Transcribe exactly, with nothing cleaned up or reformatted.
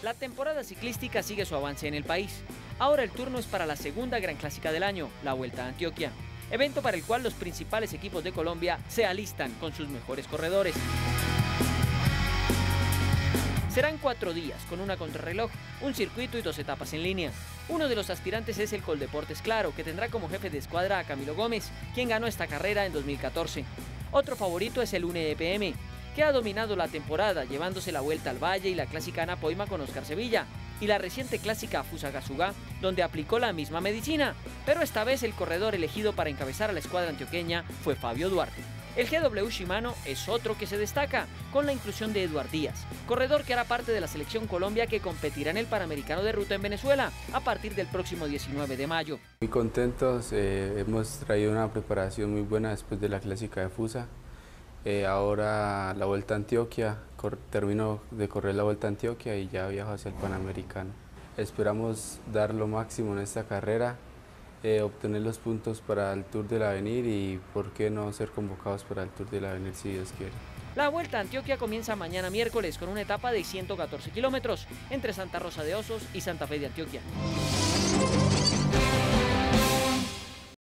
La temporada ciclística sigue su avance en el país. Ahora el turno es para la segunda gran clásica del año, la Vuelta a Antioquia, evento para el cual los principales equipos de Colombia se alistan con sus mejores corredores. Serán cuatro días, con una contrarreloj, un circuito y dos etapas en línea. Uno de los aspirantes es el Coldeportes Claro, que tendrá como jefe de escuadra a Camilo Gómez, quien ganó esta carrera en dos mil catorce. Otro favorito es el U N E P M, que ha dominado la temporada, llevándose la Vuelta al Valle y la clásica Anapoima con Oscar Sevilla, y la reciente clásica Fusagasugá, donde aplicó la misma medicina. Pero esta vez el corredor elegido para encabezar a la escuadra antioqueña fue Fabio Duarte. El G W Shimano es otro que se destaca, con la inclusión de Eduard Díaz, corredor que hará parte de la selección Colombia que competirá en el Panamericano de Ruta en Venezuela a partir del próximo diecinueve de mayo. Muy contentos, eh, hemos traído una preparación muy buena después de la clásica de Fusa. Eh, ahora la Vuelta a Antioquia, termino de correr la Vuelta a Antioquia y ya viajo hacia el Panamericano. Esperamos dar lo máximo en esta carrera, eh, obtener los puntos para el Tour del Avenir y por qué no ser convocados para el Tour del Avenir si Dios quiere. La Vuelta a Antioquia comienza mañana miércoles con una etapa de ciento catorce kilómetros entre Santa Rosa de Osos y Santa Fe de Antioquia.